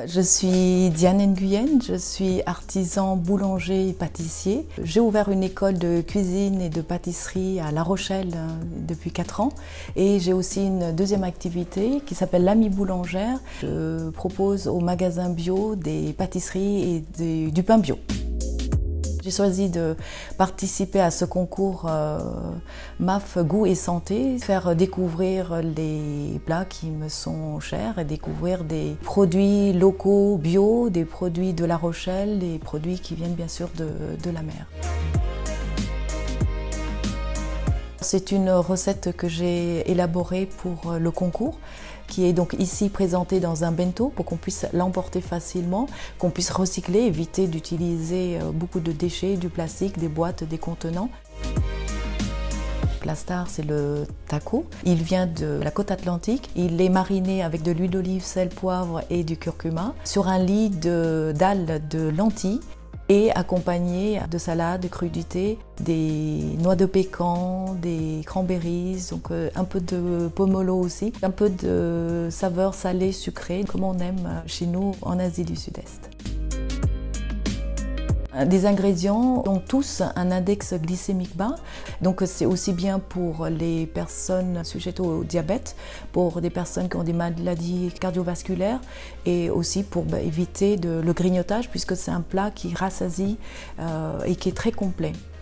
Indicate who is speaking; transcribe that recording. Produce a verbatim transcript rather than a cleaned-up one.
Speaker 1: Je suis Diane Nguyen, je suis artisan boulanger et pâtissier. J'ai ouvert une école de cuisine et de pâtisserie à La Rochelle depuis quatre ans et j'ai aussi une deuxième activité qui s'appelle l'Amie Boulangère. Je propose au magasin bio des pâtisseries et des, du pain bio. J'ai choisi de participer à ce concours euh, M A F Goût et Santé, faire découvrir les plats qui me sont chers et découvrir des produits locaux bio, des produits de La Rochelle, des produits qui viennent bien sûr de, de la mer. C'est une recette que j'ai élaborée pour le concours, qui est donc ici présentée dans un bento pour qu'on puisse l'emporter facilement, qu'on puisse recycler, éviter d'utiliser beaucoup de déchets, du plastique, des boîtes, des contenants. La star, c'est le taco. Il vient de la côte atlantique. Il est mariné avec de l'huile d'olive, sel, poivre et du curcuma sur un lit de dalles de lentilles et accompagné de salades, de crudités, des noix de pécan, des cranberries, donc un peu de pomelo aussi, un peu de saveur salée, sucrée, comme on aime chez nous en Asie du Sud-Est. Les ingrédients ont tous un index glycémique bas, donc c'est aussi bien pour les personnes sujettes au diabète, pour des personnes qui ont des maladies cardiovasculaires et aussi pour bah, éviter de, le grignotage puisque c'est un plat qui rassasie euh, et qui est très complet.